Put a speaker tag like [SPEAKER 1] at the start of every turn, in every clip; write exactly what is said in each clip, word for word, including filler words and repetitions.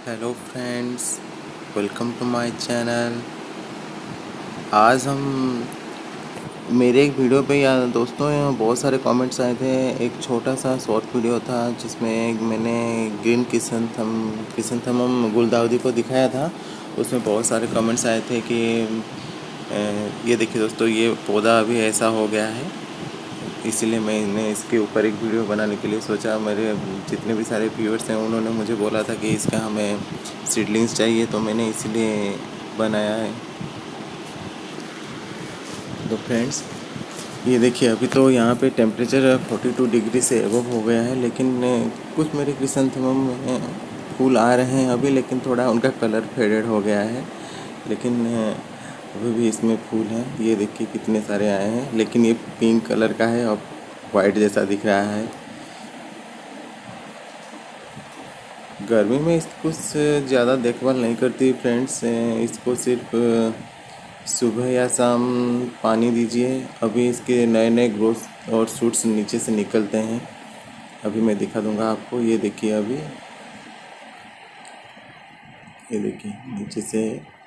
[SPEAKER 1] Hello friends, welcome to my channel. आज हम मेरे एक वीडियो पे या दोस्तों यहाँ बहुत सारे कमेंट्स आए थे। एक छोटा सा शॉर्ट वीडियो था जिसमें मैंने ग्रीन क्रिसैंथेमम क्रिसैंथेमम गुलदाउदी को दिखाया था। उसमें बहुत सारे कमेंट्स आए थे कि ये देखिए दोस्तों, ये पौधा अभी ऐसा हो गया है। इसीलिए मैंने इसके ऊपर एक वीडियो बनाने के लिए सोचा। मेरे जितने भी सारे व्यूअर्स हैं उन्होंने मुझे बोला था कि इसका हमें सीडलिंग्स चाहिए, तो मैंने इसलिए बनाया है। तो फ्रेंड्स, ये देखिए, अभी तो यहाँ पे टेम्परेचर बयालीस डिग्री से एबव हो गया है, लेकिन कुछ मेरे क्रिसैंथेमम में फूल आ रहे हैं अभी, लेकिन थोड़ा उनका कलर फेडेड हो गया है। लेकिन अभी भी इसमें फूल हैं। ये देखिए कितने सारे आए हैं, लेकिन ये पिंक कलर का है और वाइट जैसा दिख रहा है। गर्मी में इसको ज़्यादा देखभाल नहीं करती फ्रेंड्स। इसको सिर्फ सुबह या शाम पानी दीजिए। अभी इसके नए नए ग्रोथ और शूट्स नीचे से निकलते हैं। अभी मैं दिखा दूंगा आपको। ये देखिए, अभी ये देखिए नीचे से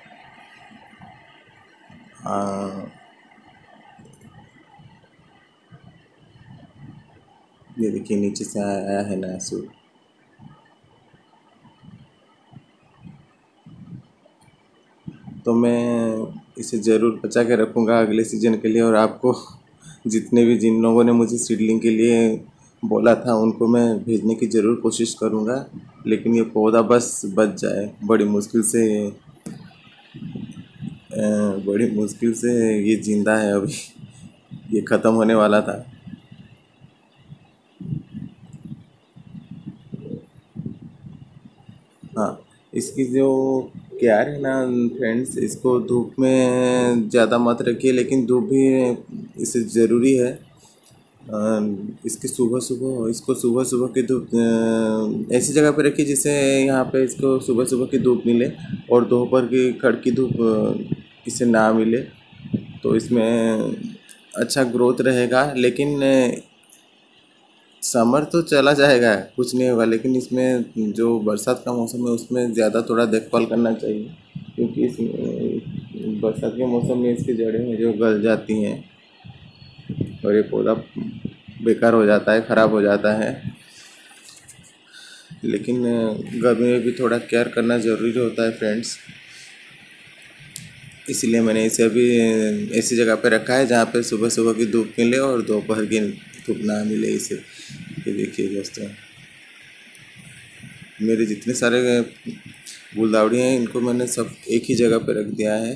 [SPEAKER 1] आ, ये देखिए नीचे से आया है नया सूट। तो मैं इसे ज़रूर बचा के रखूँगा अगले सीज़न के लिए। और आपको जितने भी जिन लोगों ने मुझे सीडलिंग के लिए बोला था उनको मैं भेजने की ज़रूर कोशिश करूँगा। लेकिन ये पौधा बस बच जाए। बड़ी मुश्किल से बड़ी मुश्किल से ये ज़िंदा है अभी। ये ख़त्म होने वाला था। हाँ, इसकी जो केयर है ना फ्रेंड्स, इसको धूप में ज़्यादा मत रखिए, लेकिन धूप भी इसे ज़रूरी है। इसकी सुबह सुबह इसको सुबह सुबह की धूप ऐसी जगह पे रखिए जिससे यहाँ पे इसको सुबह सुबह की धूप मिले, और दोपहर की कड़की धूप इसे ना मिले। तो इसमें अच्छा ग्रोथ रहेगा। लेकिन समर तो चला जाएगा, कुछ नहीं होगा, लेकिन इसमें जो बरसात का मौसम है उसमें ज़्यादा थोड़ा देखभाल करना चाहिए, क्योंकि इसमें बरसात के मौसम में इसकी जड़ें हैं जो गल जाती हैं और ये पौधा बेकार हो जाता है, ख़राब हो जाता है। लेकिन गर्मी में भी थोड़ा केयर करना ज़रूरी होता है फ्रेंड्स। इसलिए मैंने इसे अभी ऐसी जगह पे रखा है जहाँ पे सुबह सुबह की धूप मिले और दोपहर की धूप ना मिले इसे। ये देखिए दोस्तों, मेरे जितने सारे गुलदावड़ी हैं इनको मैंने सब एक ही जगह पे रख दिया है।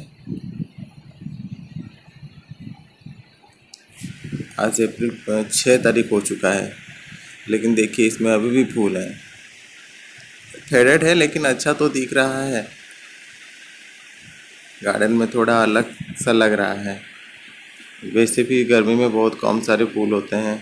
[SPEAKER 1] आज अप्रैल छः तारीख हो चुका है, लेकिन देखिए इसमें अभी भी फूल हैं। फेडेड है लेकिन अच्छा तो दिख रहा है। गार्डन में थोड़ा अलग सा लग रहा है। वैसे भी गर्मी में बहुत कम सारे फूल होते हैं,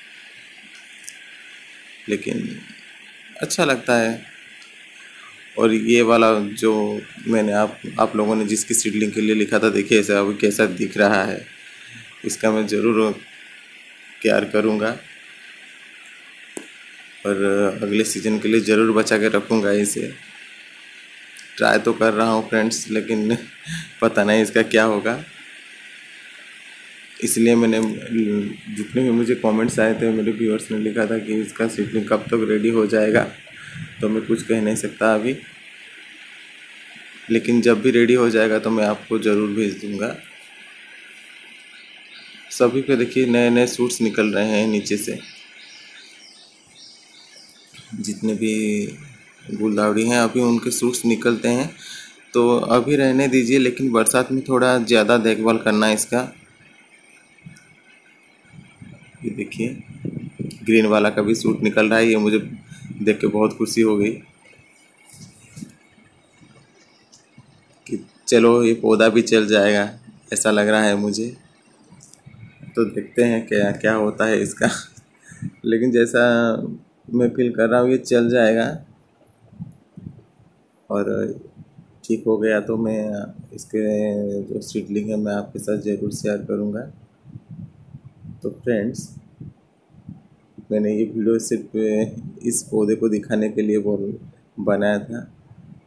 [SPEAKER 1] लेकिन अच्छा लगता है। और ये वाला जो मैंने आप आप लोगों ने जिसकी सीडलिंग के लिए लिखा था, देखिए ऐसा अभी कैसा दिख रहा है। इसका मैं ज़रूर केयर करूँगा और अगले सीज़न के लिए ज़रूर बचा के रखूँगा इसे। ट्राई तो कर रहा हूँ फ्रेंड्स, लेकिन पता नहीं इसका क्या होगा। इसलिए मैंने जितने भी मुझे कमेंट्स आए थे, मेरे व्यूअर्स ने लिखा था कि इसका सीडलिंग कब तक रेडी हो जाएगा, तो मैं कुछ कह नहीं सकता अभी। लेकिन जब भी रेडी हो जाएगा तो मैं आपको ज़रूर भेज दूँगा। सभी पे देखिए नए नए सूट्स निकल रहे हैं नीचे से। जितने भी गुलदावड़ी हैं अभी उनके सूट्स निकलते हैं, तो अभी रहने दीजिए। लेकिन बरसात में थोड़ा ज़्यादा देखभाल करना है इसका। ये देखिए ग्रीन वाला का भी सूट निकल रहा है। ये मुझे देख के बहुत खुशी हो गई कि चलो ये पौधा भी चल जाएगा, ऐसा लग रहा है मुझे। तो देखते हैं क्या क्या होता है इसका। लेकिन जैसा मैं फील कर रहा हूँ ये चल जाएगा, और ठीक हो गया तो मैं इसके जो सीडलिंग है मैं आपके साथ ज़रूर शेयर करूँगा। तो फ्रेंड्स, मैंने ये वीडियो सिर्फ इस पौधे को दिखाने के लिए बोल बनाया था।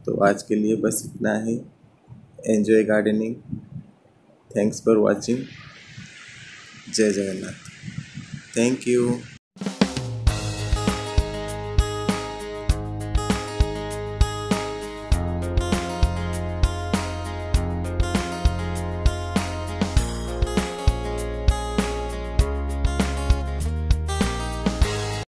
[SPEAKER 1] तो आज के लिए बस इतना ही। Enjoy gardening. Thanks for watching. जय जगन्नाथ। Thank you.